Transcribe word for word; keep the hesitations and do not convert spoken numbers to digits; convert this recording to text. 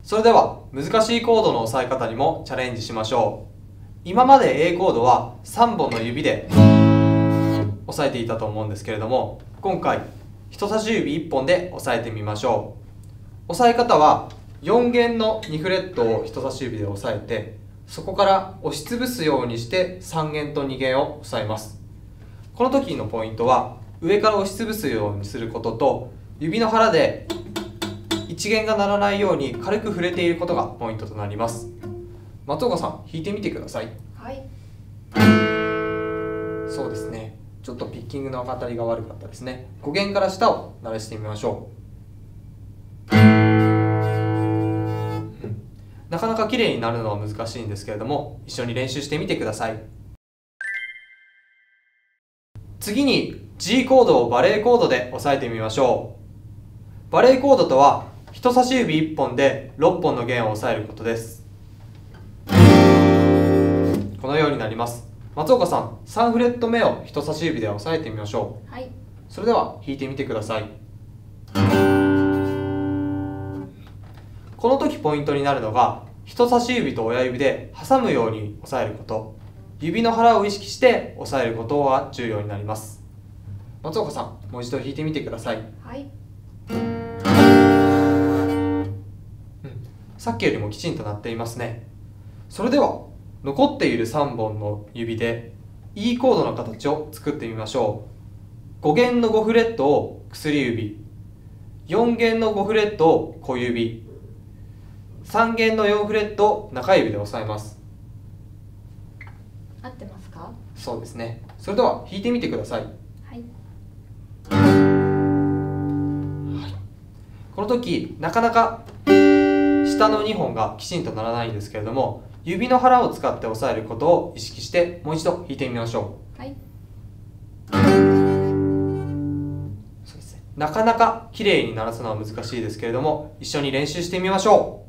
それでは難しいコードの押さえ方にもチャレンジしましょう。今まで A コードはさんぼんの指で押さえていたと思うんですけれども、今回人差し指いっぽんで押さえてみましょう。押さえ方はよん弦のにフレットを人差し指で押さえて、そこから押しつぶすようにしてさん弦とに弦を押さえます。この時のポイントは上から押しつぶすようにすることと、指の腹でいち弦が鳴らないように軽く触れていることがポイントとなります。松岡さん、弾いてみてください。 はい。 そうですね、ちょっとピッキングの当たりが悪かったですね。ご弦から下を鳴らしてみましょう。うん、なかなか綺麗になるのは難しいんですけれども、一緒に練習してみてください。次に G コードをバレーコードで押さえてみましょう。バレーコードとは人差し指いっぽんでろっぽんの弦を押さえることです。このようになります。松岡さん、さんフレット目を人差し指で押さえてみましょう。 はい。 それでは弾いてみてください。この時ポイントになるのが、人差し指と親指で挟むように押さえること、指の腹を意識して押さえることが重要になります。松岡さん、もう一度弾いてみてください。 はい。 うん、さっきよりもきちんと鳴っていますね。それでは残っているさんぼんの指で E コードの形を作ってみましょう。ご弦のごフレットを薬指、よん弦のごフレットを小指、さん弦のよんフレットを中指で押さえます。 合ってますか？ そうですね。それでは弾いてみてください。 はい。 この時なかなか下のにほんがきちんと鳴らないんですけれども、指の腹を使って押さえることを意識してもう一度弾いてみましょう。 はい。 そうですね。なかなか綺麗に鳴らすのは難しいですけれども、一緒に練習してみましょう。